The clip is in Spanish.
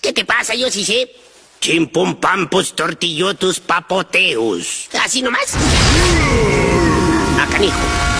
¿Qué te pasa? Yo sí sé. Chimpumpampus tortillotus papoteus. ¿Así nomás? Ah, canijo.